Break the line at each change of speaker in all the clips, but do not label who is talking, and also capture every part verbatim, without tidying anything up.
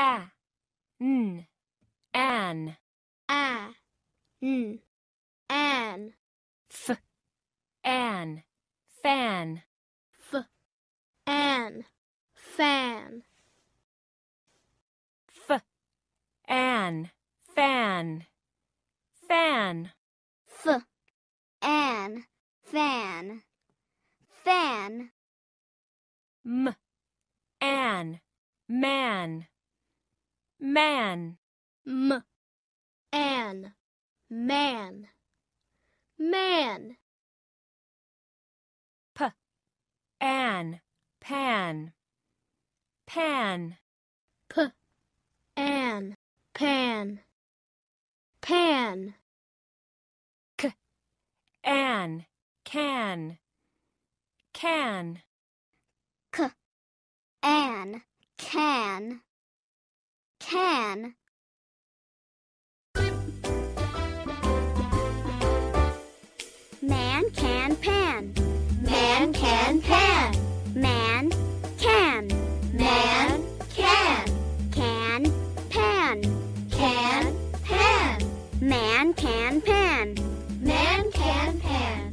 a, n, an.
A, n, an.
F, an, fan.
F, an, fan.
F, an, fan, fan.
F, an, fan, fan.
M, an, man, man.
M, an, man, man.
P, an, pan, pan.
P, an, pan, pan.
K, an, can, can.
K, an, can, can. Man can pan.
Man can pan.
Man can.
Man can.
Can pan.
Can pan.
Man can pan.
Man can pan.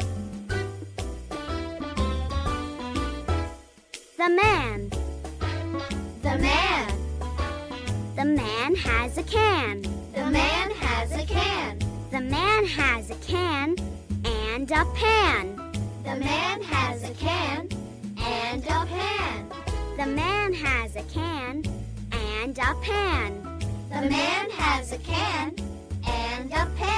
The man.
The man.
The man has a can.
The man has a can.
The man has a can and a pan.
The man has a can and a pan.
The man has a can and a pan.
The man has a can and a pan.